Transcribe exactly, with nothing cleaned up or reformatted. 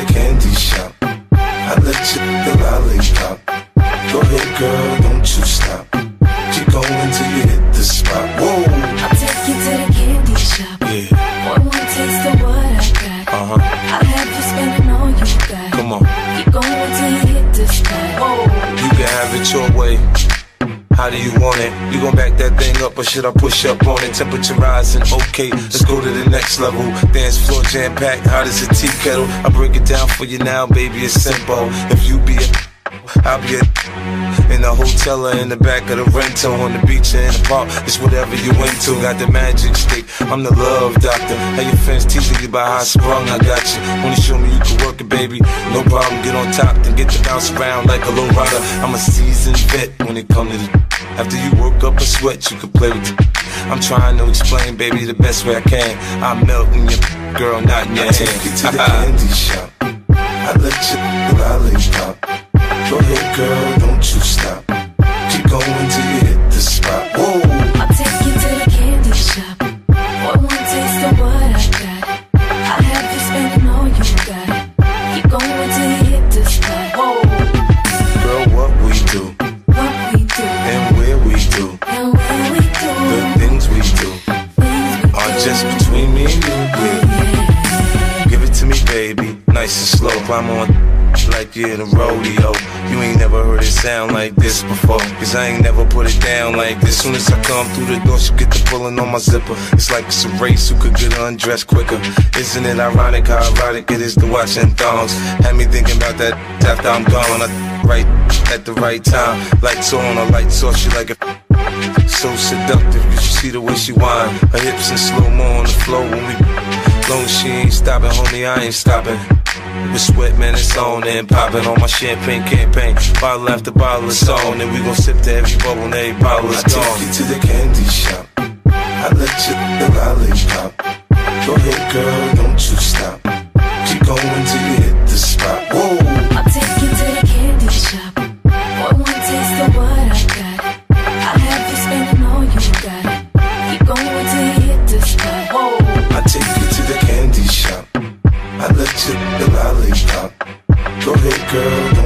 candy shop. I let you the lollipop. Go ahead, girl, don't you stop. Keep going till you hit the spot. Whoa. I'll take you to the candy shop. Yeah. One more taste of what I got. Uh huh. I'll have you spending all you got. Come on. Keep going till you hit the spot. Whoa. You can have it your way. How do you want it? You gon' back that thing up or should I push up on it? Temperature rising, okay, let's go to the next level. Dance floor jam packed, hot as a tea kettle. I break it down for you now, baby, it's simple. If you be a, I'll be a in the hotel or in the back of the rental, on the beach or in the park, it's whatever you into. Got the magic stick, I'm the love doctor. How your fans teasing you about how I sprung, I got you. Wanna show me you can work it, baby? No problem, get on top, then get to bounce around like a low rider. I'm a seasoned vet when it comes to the after you work up a sweat, you can play with it. I'm trying to explain, baby, the best way I can. I'm melting your girl, not in your hand. I take you to the candy shop. I let you the lollipop. Go ahead, girl, don't you stop. Keep going till you hit the spot. Whoa. I'll take you to the candy shop. One more taste of what I got. I'll have you spending all you got. Keep going till you hit the spot. Whoa. Girl, what we do, What we do, and where we do, and where we do, the things we do things we are do. just between me and you. Yeah. Give it to me, baby, nice and slow. Climb on like you're in a rodeo. You ain't never heard it sound like this before, cause I ain't never put it down like this. Soon as I come through the door, she get the pulling on my zipper. It's like it's a race, who could get undressed quicker. Isn't it ironic how erotic it is to watch in thongs? Had me thinking about that after I'm gone. I right at the right time. Lights on, her lights off, she like it so seductive. You should see the way she whine. Her hips in slow-mo on the floor when we long as she ain't stopping, homie, I ain't stopping. With sweat, man, it's on and popping on my champagne campaign. Bottle after bottle is on, and we gon' sip to every bubble and every bottle is gone. I take you to the candy shop. I let you the lollipop. Go ahead, girl, don't you stop. Keep going till you hit the spot. Whoa. I'll take you to the candy shop. One more taste of what I got. I'll have you spending all you got. Keep going till you hit the spot. Whoa. I take you to the candy shop. I let you the lollipop. Go ahead, girl, don't